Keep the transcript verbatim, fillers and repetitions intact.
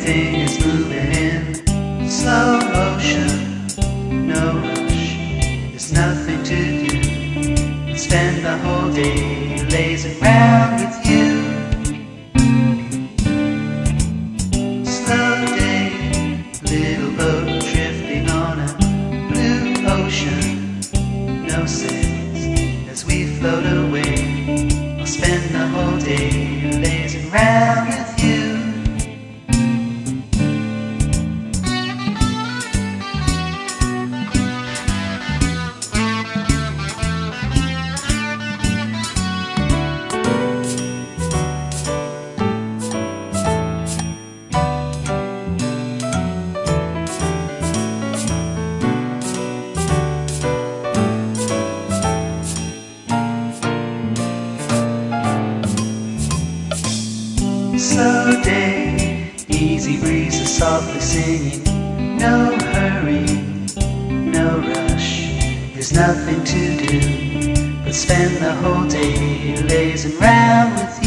Everything is moving in slow motion, no rush. There's nothing to do. Spend the whole day lazing around with you. Slow day, little boat drifting on a blue ocean. No sails as we float away. I'll spend the whole day lazing around with you. Slow day, easy breezes softly singing. No hurry, no rush. There's nothing to do but spend the whole day lazing around with you.